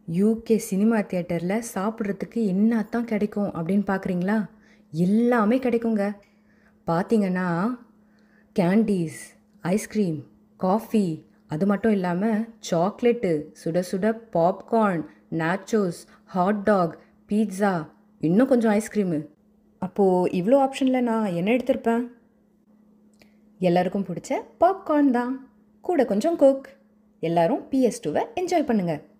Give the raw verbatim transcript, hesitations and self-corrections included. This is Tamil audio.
யூகே சினிமா தியேட்டரில் சாப்பிட்றதுக்கு என்னத்தான் கிடைக்கும் அப்படின்னு பார்க்குறீங்களா? எல்லாமே கிடைக்குங்க. பார்த்தீங்கன்னா கேண்டீஸ், ஐஸ்கிரீம், காஃபி, அது மட்டும் இல்லாமல் சாக்லேட்டு, சுட சுட popcorn, nachos, hot dog, pizza, இன்னும் கொஞ்சம் ஐஸ்கிரீமு. அப்போது இவ்வளோ ஆப்ஷனில் நான் என்ன எடுத்திருப்பேன்? எல்லாருக்கும் பிடிச்ச பாப்கார்ன் தான். கூட கொஞ்சம் கோக். எல்லாரும் பிஎஸ் டூவை என்ஜாய் பண்ணுங்கள்.